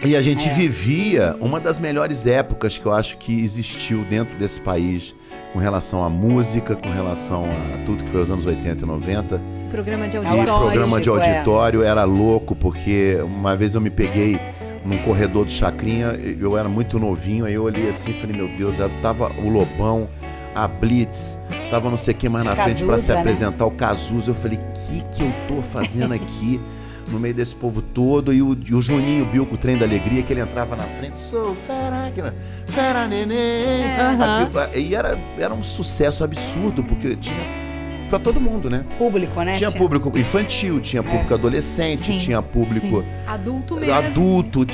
E a gente vivia uma das melhores épocas que eu acho que existiu dentro desse país com relação à música, com relação a tudo que foi os anos 80 e 90. Programa de E auditório. programa de auditório era louco, porque uma vez eu me peguei num corredor do Chacrinha, eu era muito novinho, aí eu olhei assim e falei, meu Deus, tava o Lobão, a Blitz, tava não sei quem mais na frente para se apresentar, o Cazuza. Eu falei, que eu tô fazendo aqui no meio desse povo todo? E o Juninho Bill, o Trem da Alegria, que ele entrava na frente, sou fera, fera neném. E era um sucesso absurdo, porque tinha pra todo mundo, né? Público, né? Tinha público infantil, tinha público adolescente, tinha público adulto mesmo. Adulto,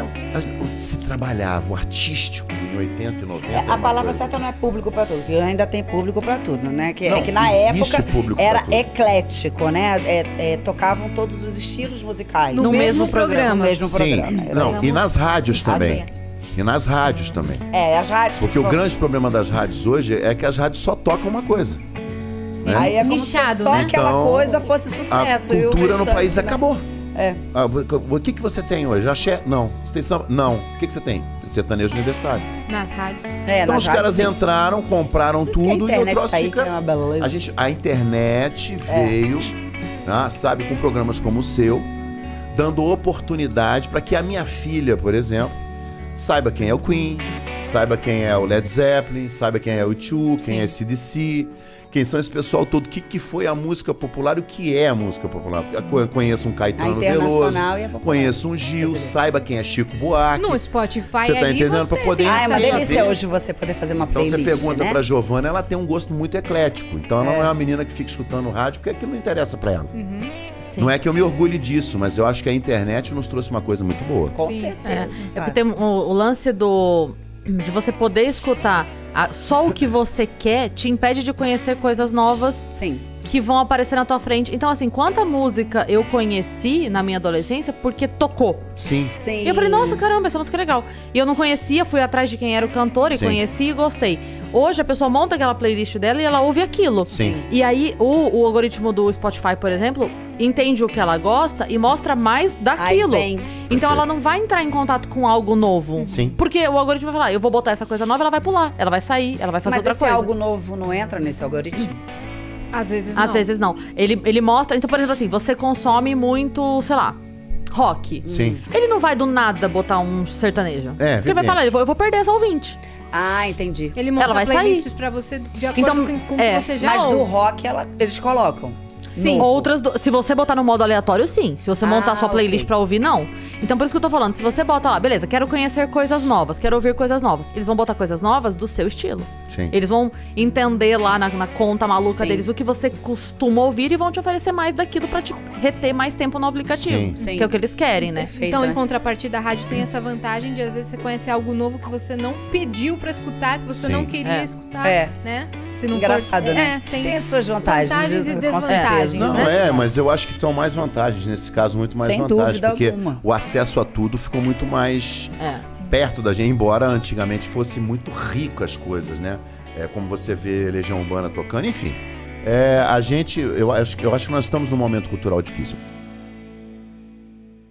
se trabalhava o artístico em 80 e 90. A palavra certa não é público pra tudo, porque ainda tem público pra tudo, né? Não, é que na época era tudo. Eclético, né? tocavam todos os estilos musicais. No mesmo programa. No mesmo programa. Não, e nas rádios também. E nas rádios também. As rádios. Porque o grande problema das rádios hoje é que as rádios só tocam uma coisa. Né? Aí é como nichado, se só né? aquela coisa fosse sucesso. A cultura no país acabou. É. O que você tem hoje? Axé? Não. Você tem samba? Não. O que você tem? Sertanejo universitário. Nas rádios. Então os caras entraram, compraram tudo e o troço tá fica... A internet veio, sabe, com programas como o seu, dando oportunidade para que a minha filha, por exemplo, saiba quem é o Queen, saiba quem é o Led Zeppelin, saiba quem é o U2, quem é CDC, quem são esse pessoal todo, o que foi a música popular e o que é a música popular. Eu conheço um Caetano Veloso, conheço um Gil, saiba quem é Chico Buarque. No Spotify você tá entendendo? Pra poder é uma delícia hoje você poder fazer uma playlist, então você pergunta, né? pra Giovana, ela tem um gosto muito eclético. Então ela não é uma menina que fica escutando rádio, porque aquilo não interessa pra ela. Não é que eu me orgulhe disso, mas eu acho que a internet nos trouxe uma coisa muito boa. Com certeza. Porque tem o lance de você poder escutar só o que você quer, te impede de conhecer coisas novas. Sim. Que vão aparecer na tua frente. Então, assim, quanta música eu conheci na minha adolescência porque tocou. Sim. E eu falei, nossa, caramba, essa música é legal. E eu não conhecia, fui atrás de quem era o cantor e conheci e gostei. Hoje a pessoa monta aquela playlist dela e ela ouve aquilo. Sim. E aí o algoritmo do Spotify, por exemplo, entende o que ela gosta e mostra mais daquilo. Então ela não vai entrar em contato com algo novo. Sim. Porque o algoritmo vai falar, eu vou botar essa coisa nova, ela vai pular, ela vai sair, ela vai fazer outra coisa. Mas esse algo novo não entra nesse algoritmo? Às vezes não. Às vezes não. Ele mostra... Então, por exemplo, assim, você consome muito, sei lá, rock. Sim. Ele não vai do nada botar um sertanejo. Porque ele vai evidente. falar, eu vou perder essa ouvinte. Entendi. Ele monta Ela vai playlists sair. pra você de acordo com o que você já Mas ouve. do rock eles colocam. Sim. Outras, se você botar no modo aleatório, sim. Se você montar sua playlist pra ouvir, não. Então, por isso que eu tô falando. Se você bota lá, beleza, quero conhecer coisas novas, quero ouvir coisas novas. Eles vão botar coisas novas do seu estilo. Sim. Eles vão entender lá na conta maluca deles o que você costuma ouvir e vão te oferecer mais daquilo pra te reter mais tempo no aplicativo. Sim. Que é o que eles querem, né? Perfeito, Então, né? em contrapartida, a rádio tem essa vantagem de, às vezes, você conhecer algo novo que você não pediu pra escutar, que você não queria escutar, né? Se não Engraçado, né? Tem as suas vantagens. vantagens e com desvantagens, certeza. né? Mas eu acho que são mais vantagens, nesse caso, muito mais Sem vantagens. dúvida Porque alguma. o acesso a tudo ficou muito mais perto da gente, embora antigamente fosse muito rico as coisas, né? Como você vê Legião Urbana tocando, enfim. Eu acho que nós estamos num momento cultural difícil.